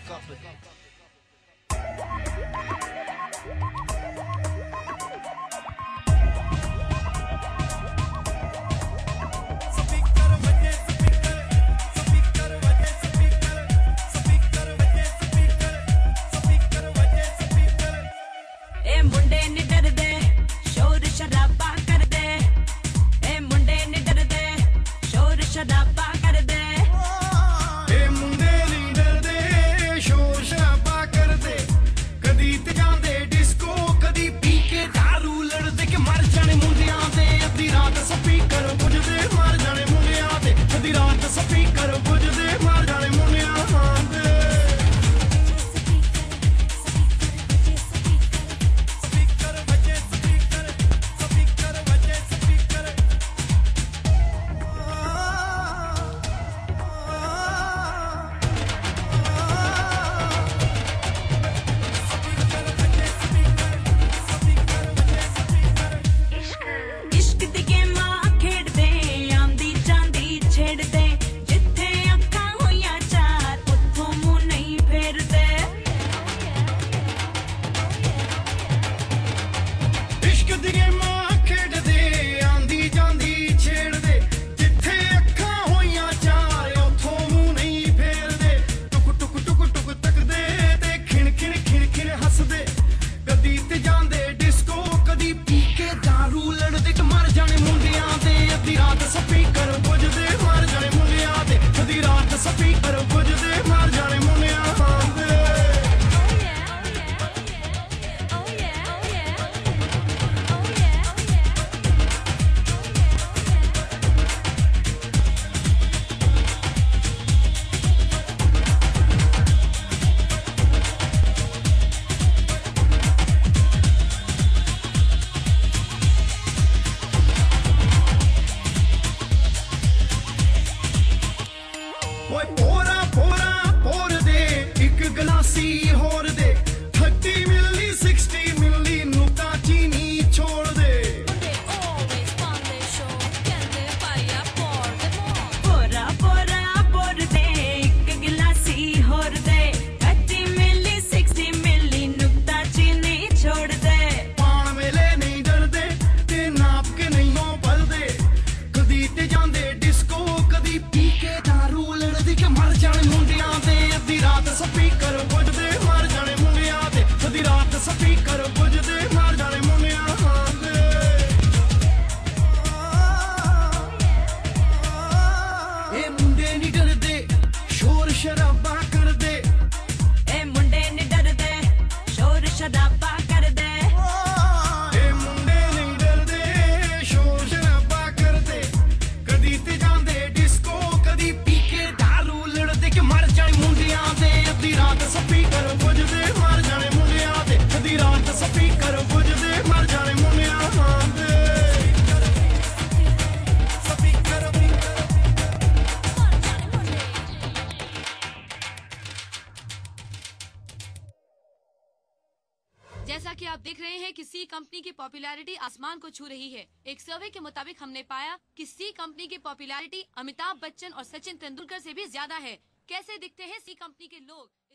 जैसा कि आप देख रहे हैं कि सी कंपनी की पॉपुलैरिटी आसमान को छू रही है। एक सर्वे के मुताबिक हमने पाया कि सी कंपनी की पॉपुलैरिटी अमिताभ बच्चन और सचिन तेंदुलकर से भी ज्यादा है। कैसे दिखते हैं सी कंपनी के लोग?